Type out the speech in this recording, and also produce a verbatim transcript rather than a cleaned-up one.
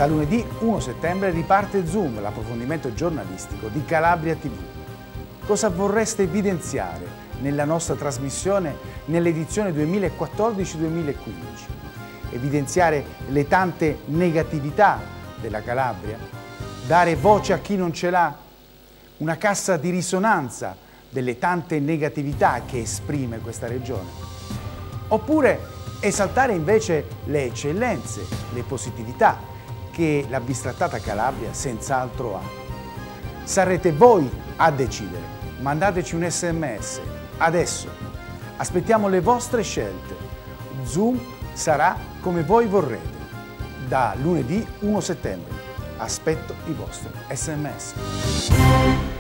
Da lunedì primo settembre riparte Zoom, l'approfondimento giornalistico di Calabria tivù. Cosa vorreste evidenziare nella nostra trasmissione nell'edizione duemilaquattordici duemilaquindici? Evidenziare le tante negatività della Calabria? Dare voce a chi non ce l'ha? Una cassa di risonanza delle tante negatività che esprime questa regione? Oppure esaltare invece le eccellenze, le positività che la bistrattata Calabria senz'altro ha? Sarete voi a decidere. Mandateci un sms adesso. Aspettiamo le vostre scelte. Zoom sarà come voi vorrete. Da lunedì primo settembre. Aspetto i vostri sms.